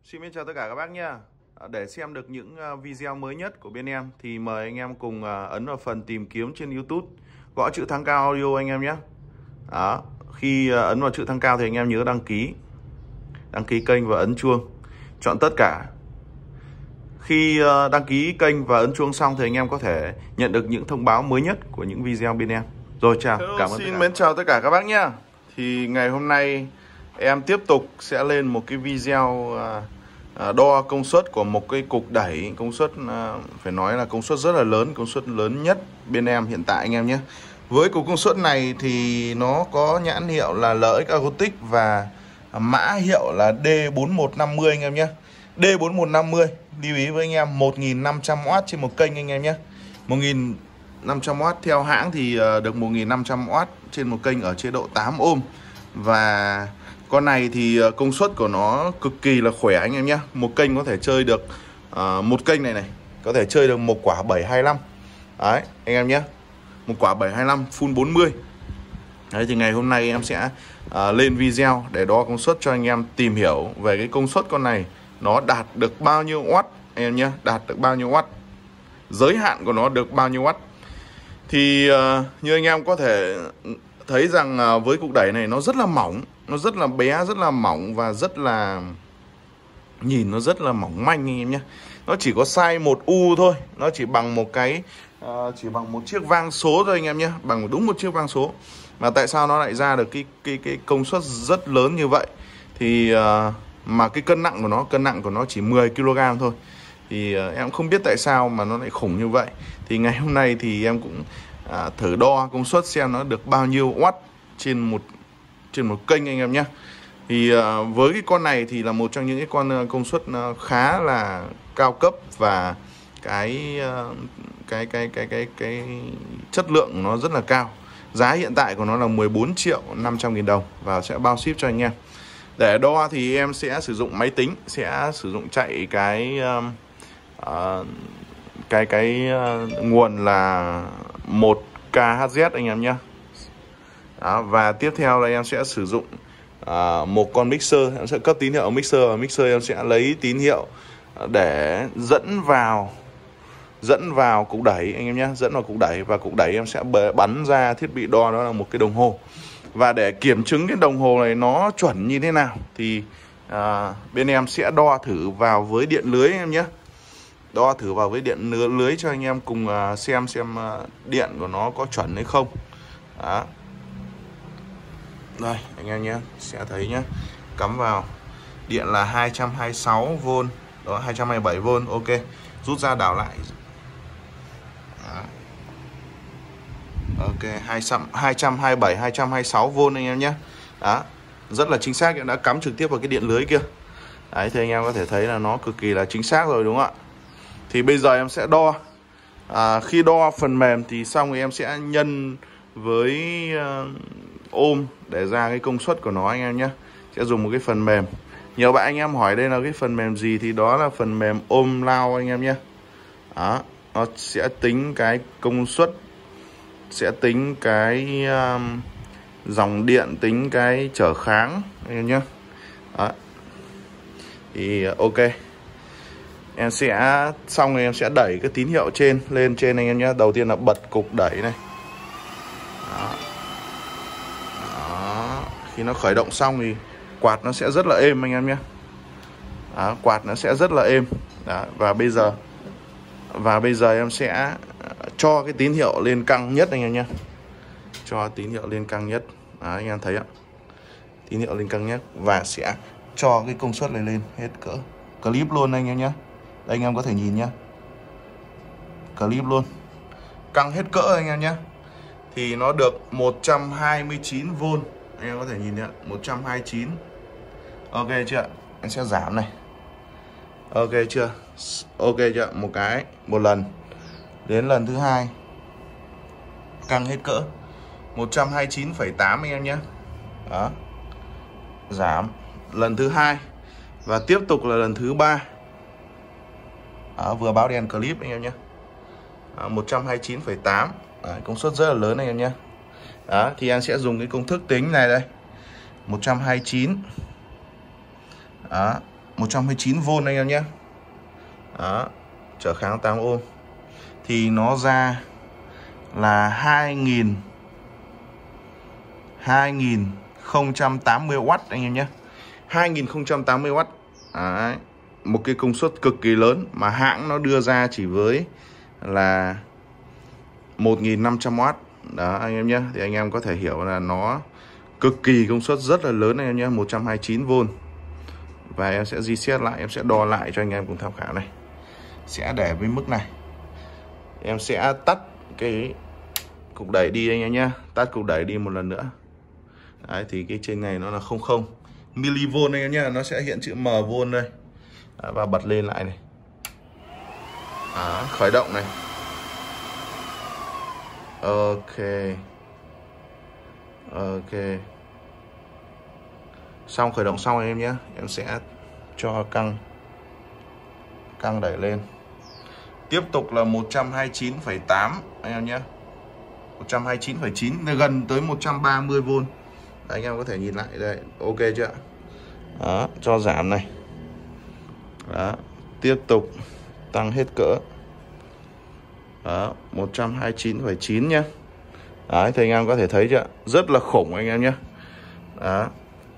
Xin chào tất cả các bác nha. Để xem được những video mới nhất của bên em thì mời anh em cùng ấn vào phần tìm kiếm trên YouTube, gõ chữ Thắng Cao Audio anh em nhé. Đó, khi ấn vào chữ Thắng Cao thì anh em nhớ đăng ký kênh và ấn chuông, chọn tất cả. Khi đăng ký kênh và ấn chuông xong thì anh em có thể nhận được những thông báo mới nhất của những video bên em. Rồi chào, cảm ơn. Xin chào tất cả các bác nhé. Thì ngày hôm nay em tiếp tục sẽ lên một cái video đo công suất của một cái cục đẩy, công suất phải nói là công suất rất là lớn, công suất lớn nhất bên em hiện tại anh em nhé. Với cục công suất này thì nó có nhãn hiệu là LX Acoustic và mã hiệu là D4150 anh em nhé. D4150 lưu ý với anh em 1500W trên một kênh anh em nhé. 1500W theo hãng thì được 1500W trên một kênh ở chế độ 8 ohm. Và con này thì công suất của nó cực kỳ là khỏe anh em nhé. Một kênh có thể chơi được một kênh này có thể chơi được một quả 725. Đấy anh em nhé. Một quả 725 full 40. Đấy thì ngày hôm nay em sẽ lên video để đo công suất cho anh em tìm hiểu về cái công suất con này nó đạt được bao nhiêu watt anh em nhé, đạt được bao nhiêu watt, giới hạn của nó được bao nhiêu watt. Thì như anh em có thể thấy rằng với cục đẩy này nó rất là mỏng, nó rất là bé, rất là mỏng và rất là nhìn nó rất là mỏng manh anh em nhé. Nó chỉ có size 1U thôi, nó chỉ bằng một cái chỉ bằng một chiếc vang số thôi anh em nhé, bằng đúng một chiếc vang số. Mà tại sao nó lại ra được cái công suất rất lớn như vậy? Thì mà cái cân nặng của nó chỉ 10 kg thôi. Thì em không biết tại sao mà nó lại khủng như vậy. Thì ngày hôm nay thì em cũng thử đo công suất xem nó được bao nhiêu watt trên một kênh anh em nhé. Thì với cái con này thì là một trong những cái con công suất khá là cao cấp và cái chất lượng của nó rất là cao. Giá hiện tại của nó là 14.500.000 đồng và sẽ bao ship cho anh em. Để đo thì em sẽ sử dụng máy tính, sẽ sử dụng chạy cái nguồn là 1kHz anh em nhé. Đó, và tiếp theo là em sẽ sử dụng một con mixer, em sẽ cấp tín hiệu mixer và mixer em sẽ lấy tín hiệu để dẫn vào cục đẩy anh em nhé, dẫn vào cục đẩy và cục đẩy em sẽ bắn ra thiết bị đo, đó là một cái đồng hồ. Và để kiểm chứng cái đồng hồ này nó chuẩn như thế nào thì bên em sẽ đo thử vào với điện lưới anh em nhé. Đo thử vào với điện lưới cho anh em cùng xem điện của nó có chuẩn hay không. Đó. Đây anh em nhé, sẽ thấy nhé. Cắm vào điện là 226V, đó 227V, ok. Rút ra đảo lại. Đó. Ok, 227, 226V anh em nhé. Đó, rất là chính xác, em đã cắm trực tiếp vào cái điện lưới kia. Đấy, thì anh em có thể thấy là nó cực kỳ là chính xác rồi đúng không ạ? Thì bây giờ em sẽ đo. Khi đo phần mềm thì xong thì em sẽ nhân với ohm để ra cái công suất của nó anh em nhé. Sẽ dùng một cái phần mềm. Nhiều bạn anh em hỏi đây là cái phần mềm gì thì đó là phần mềm Ohmlau anh em nhé. Đó, nó sẽ tính cái công suất, sẽ tính cái dòng điện, tính cái trở kháng anh em nhé. Đó. Thì ok. Em sẽ xong rồi em sẽ đẩy cái tín hiệu lên trên anh em nhé. Đầu tiên là bật cục đẩy này. Đó. Đó. Khi nó khởi động xong thì quạt nó sẽ rất là êm anh em nhé. Đó, quạt nó sẽ rất là êm. Đó. Và bây giờ em sẽ cho cái tín hiệu lên căng nhất anh em nhé. Cho tín hiệu lên căng nhất. Đó, anh em thấy ạ. Tín hiệu lên căng nhất và sẽ cho cái công suất này lên hết cỡ. Clip luôn anh em nhé. Đây anh em có thể nhìn nhé. Clip luôn. Căng hết cỡ anh em nhé. Thì nó được 129V. Anh em có thể nhìn nhé, 129. Ok chưa? Em sẽ giảm này. Ok chưa? Ok chưa? Một lần. Đến lần thứ hai căng hết cỡ 129,8 anh em nhé. Đó. Giảm lần thứ hai và tiếp tục là lần thứ ba. Đó, vừa báo đèn clip anh em nhé. 129,8. Công suất rất là lớn anh em nhé. Đó, thì em sẽ dùng cái công thức tính này đây. 129. Đó, 129V anh em nhé. Đó, trở kháng 8 ohm thì nó ra là 2080W anh em nhé. 2080W. Đấy, một cái công suất cực kỳ lớn mà hãng nó đưa ra chỉ với là 1500W. Đó anh em nhé, thì anh em có thể hiểu là nó cực kỳ công suất rất là lớn anh em nhé, 129V. Và em sẽ reset lại, em sẽ đo lại cho anh em cùng tham khảo này. Sẽ để với mức này. Em sẽ tắt cái cục đẩy đi anh em nhé, tắt cục đẩy đi một lần nữa. Đấy, thì cái trên này nó là 00 mV anh em nhé, nó sẽ hiện chữ mV đây. Đấy, và bật lên lại này. Đó, khởi động này. Ok. Xong khởi động xong anh em nhé. Em sẽ cho căng đẩy lên. Tiếp tục là 129,8 anh em nhé. 129,9 gần tới 130V. Đấy, anh em có thể nhìn lại đây. Ok chưa? Đó, cho giảm này. Đó, tiếp tục tăng hết cỡ. Đó, 129,9 nhé. Đấy, thì anh em có thể thấy chưa? Rất là khủng anh em nhé. Đó,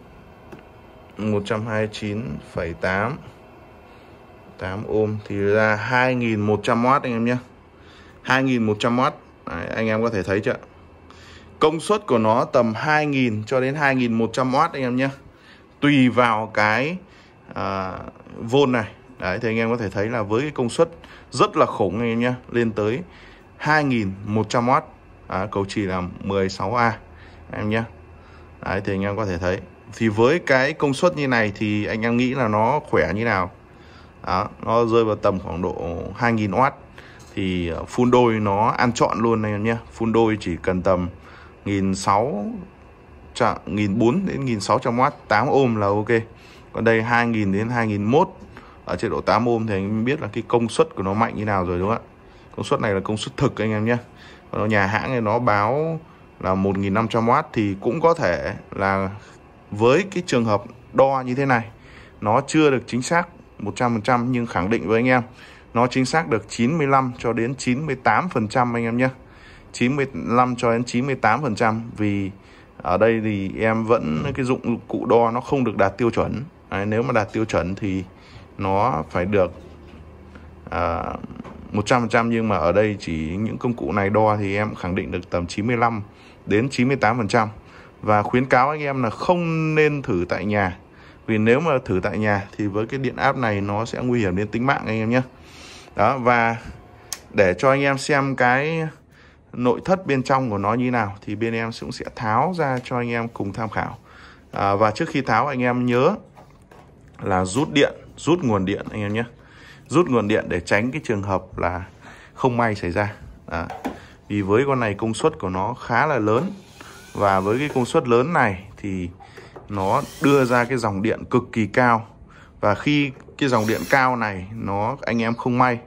129,8 8 ohm thì ra 2100W anh em nhé. 2100W. Đấy, anh em có thể thấy chưa? Công suất của nó tầm 2000 cho đến 2100W anh em nhé. Tùy vào cái vôn này. Đấy, thì anh em có thể thấy là với cái công suất rất là khủng anh em nhé, lên tới 2100W. Cầu chì là 16A anh em nhé. Đấy, thì anh em có thể thấy. Thì với cái công suất như này thì anh em nghĩ là nó khỏe như nào? Đó, nó rơi vào tầm khoảng độ 2000W. Thì full đôi nó ăn trọn luôn anh em nhé. Full đôi chỉ cần tầm 1600 đến 1600W 8 ohm là ok. Còn đây 2000 đến 2001 ở chế độ 8 ohm thì anh em biết là cái công suất của nó mạnh như nào rồi đúng không ạ? Công suất này là công suất thực anh em nhé. Còn nhà hãng này nó báo là 1500W thì cũng có thể là với cái trường hợp đo như thế này nó chưa được chính xác 100%, nhưng khẳng định với anh em nó chính xác được 95 cho đến 98% anh em nhé. 95 cho đến 98%. Vì ở đây thì em vẫn cái dụng cụ đo nó không được đạt tiêu chuẩn. Đấy, nếu mà đạt tiêu chuẩn thì nó phải được 100%, nhưng mà ở đây chỉ những công cụ này đo thì em khẳng định được tầm 95 đến 98%. Và khuyến cáo anh em là không nên thử tại nhà. Vì nếu mà thử tại nhà thì với cái điện áp này nó sẽ nguy hiểm đến tính mạng anh em nhé. Đó, và để cho anh em xem cái nội thất bên trong của nó như nào thì bên em cũng sẽ tháo ra cho anh em cùng tham khảo. Và trước khi tháo anh em nhớ là rút nguồn điện anh em nhé. Rút nguồn điện để tránh cái trường hợp là không may xảy ra. Vì với con này công suất của nó khá là lớn. Và với cái công suất lớn này thì nó đưa ra cái dòng điện cực kỳ cao. Và khi cái dòng điện cao này nó anh em không may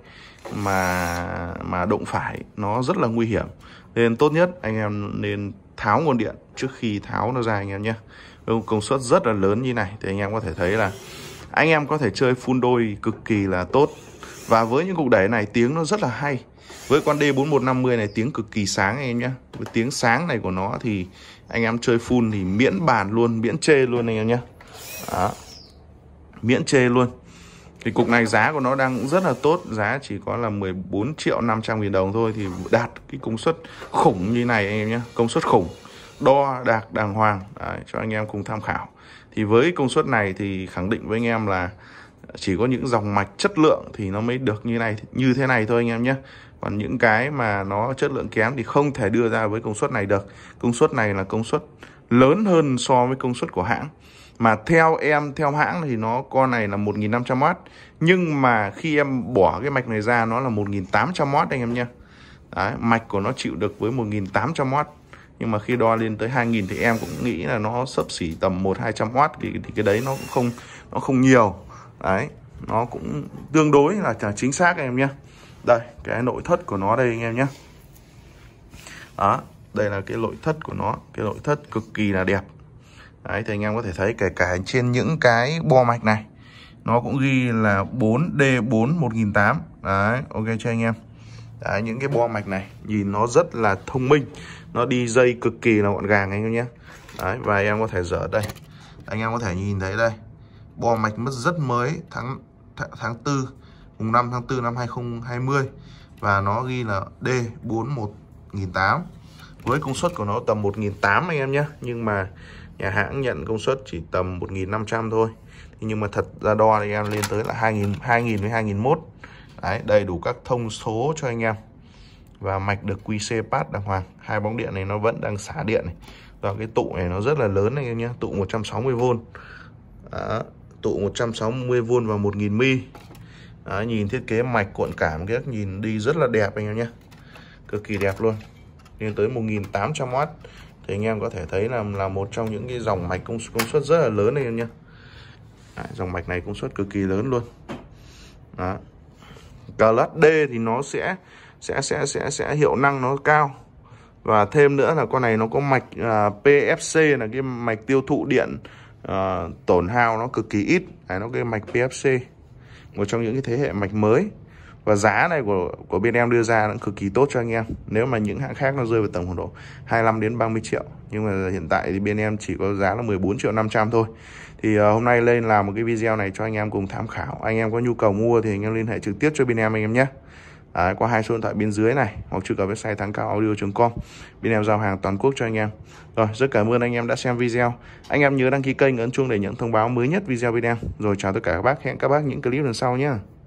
mà đụng phải nó rất là nguy hiểm. Nên tốt nhất anh em nên tháo nguồn điện trước khi tháo nó ra anh em nhé. Công suất rất là lớn như này thì anh em có thể thấy là anh em có thể chơi full đôi cực kỳ là tốt. Và với những cục đẩy này tiếng nó rất là hay. Với con D4150 này tiếng cực kỳ sáng anh em nhé. Với tiếng sáng này của nó thì anh em chơi full thì miễn bàn luôn, miễn chê luôn anh em nhé. Đó, miễn chê luôn. Thì cục này giá của nó đang rất là tốt. Giá chỉ có là 14.500.000 đồng thôi. Thì đạt cái công suất khủng như này anh em nhé. Công suất khủng. Đo đạt đàng hoàng. Đấy, cho anh em cùng tham khảo. Thì với công suất này thì khẳng định với anh em là chỉ có những dòng mạch chất lượng thì nó mới được như thế này thôi anh em nhé. Còn những cái mà nó chất lượng kém thì không thể đưa ra với công suất này được. Công suất này là công suất lớn hơn so với công suất của hãng. Mà theo hãng thì con này là 1500W. Nhưng mà khi em bỏ cái mạch này ra nó là 1800W anh em nhé. Đấy, mạch của nó chịu được với 1800W. Nhưng mà khi đo lên tới 2000 thì em cũng nghĩ là nó xấp xỉ tầm 1-200W. Thì cái đấy nó không nhiều. Đấy, nó cũng tương đối là chính xác anh em nhé. Đây, cái nội thất của nó đây anh em nhé. Đó, đây là cái nội thất của nó. Cái nội thất cực kỳ là đẹp. Đấy, thì anh em có thể thấy kể cả trên những cái bo mạch này nó cũng ghi là 4D4 1008. Đấy, ok cho anh em. Đấy, những cái bo mạch này nhìn nó rất là thông minh, nó đi dây cực kỳ là gọn gàng anh em nhé. Đấy, và em có thể dở đây, anh em có thể nhìn thấy đây, bo mạch mất rất mới, tháng 4 mùng 5 tháng 4 năm 2020, và nó ghi là D4 1008 với công suất của nó tầm 1008 anh em nhé. Nhưng mà nhà hãng nhận công suất chỉ tầm 1500 thôi. Nhưng mà thật ra đo thì em lên tới là 2000 với 2001. Đấy, đầy đủ các thông số cho anh em. Và mạch được QC pass đàng hoàng. Hai bóng điện này nó vẫn đang xả điện này. Và cái tụ này nó rất là lớn anh em nhé, tụ 160V. Đó, tụ 160V và 1000 mA. Nhìn thiết kế mạch cuộn cảm cái nhìn đi rất là đẹp anh em nhé, cực kỳ đẹp luôn, lên tới 1800W. Thì anh em có thể thấy là một trong những cái dòng mạch công suất rất là lớn anh em nhé. Đấy, dòng mạch này công suất cực kỳ lớn luôn. Đó. Class D thì nó sẽ hiệu năng nó cao. Và thêm nữa là con này nó có mạch PFC, là cái mạch tiêu thụ điện tổn hao nó cực kỳ ít. Đấy, nó cái mạch PFC, một trong những cái thế hệ mạch mới. Và giá này của bên em đưa ra nó cực kỳ tốt cho anh em. Nếu mà những hãng khác nó rơi vào tầm khoảng độ 25 đến 30 triệu. Nhưng mà hiện tại thì bên em chỉ có giá là 14.500.000 thôi. Thì hôm nay lên làm một cái video này cho anh em cùng tham khảo. Anh em có nhu cầu mua thì anh em liên hệ trực tiếp cho bên em anh em nhé. Qua hai số điện thoại bên dưới này, hoặc truy cập website thangcaoaudio.com. Bên em giao hàng toàn quốc cho anh em. Rồi, rất cảm ơn anh em đã xem video. Anh em nhớ đăng ký kênh, ấn chuông để nhận thông báo mới nhất video bên em. Rồi chào tất cả các bác, hẹn các bác những clip lần sau nhé.